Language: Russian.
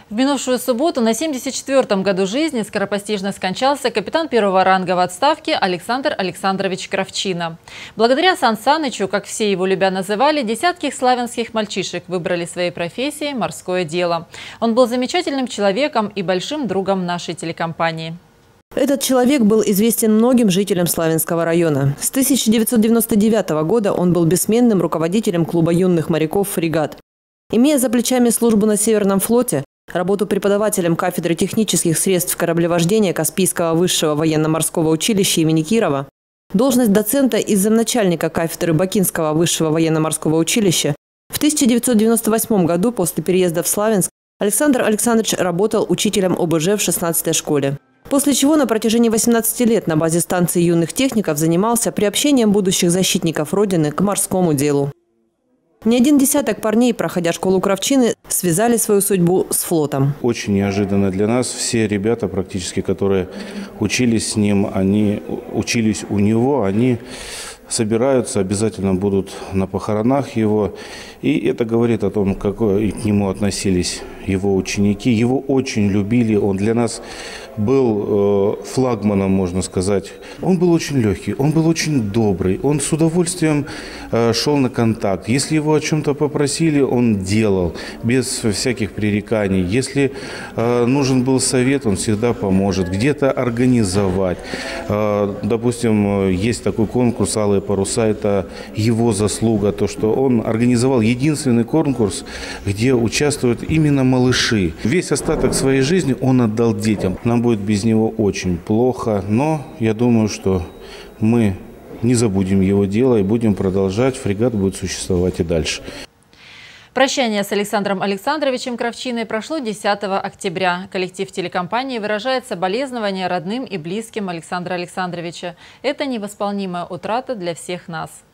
В минувшую субботу на 74-м году жизни скоропостижно скончался капитан первого ранга в отставке Александр Александрович Кравчина. Благодаря Сан Санычу, как все его любя называли, десятки славянских мальчишек выбрали своей профессией морское дело. Он был замечательным человеком и большим другом нашей телекомпании. Этот человек был известен многим жителям Славянского района. С 1999 года он был бессменным руководителем клуба юных моряков «Фрегат». Имея за плечами службу на Северном флоте, работу преподавателем кафедры технических средств кораблевождения Каспийского высшего военно-морского училища имени Кирова, должность доцента и замначальника кафедры Бакинского высшего военно-морского училища, в 1998 году после переезда в Славянск Александр Александрович работал учителем ОБЖ в 16-й школе. После чего на протяжении 18 лет на базе станции юных техников занимался приобщением будущих защитников Родины к морскому делу. Не один десяток парней, проходя школу Кравчины, связали свою судьбу с флотом. Очень неожиданно для нас. Все ребята практически, которые учились с ним, они учились у него, они собираются, обязательно будут на похоронах его. И это говорит о том, как к нему относились его ученики. Его очень любили, он для нас был флагманом, можно сказать. Он был очень легкий, он был очень добрый, он с удовольствием шел на контакт. Если его о чем-то попросили, он делал, без всяких пререканий. Если нужен был совет, он всегда поможет, где-то организовать. Допустим, есть такой конкурс «Алые паруса», это его заслуга, то, что он организовал единственный конкурс, где участвуют именно малыши. Весь остаток своей жизни он отдал детям. Нам будет без него очень плохо, но я думаю, что мы не забудем его дело и будем продолжать. Фрегат будет существовать и дальше. Прощание с Александром Александровичем Кравчиной прошло 10 октября. Коллектив телекомпании выражает соболезнования родным и близким Александра Александровича. Это невосполнимая утрата для всех нас.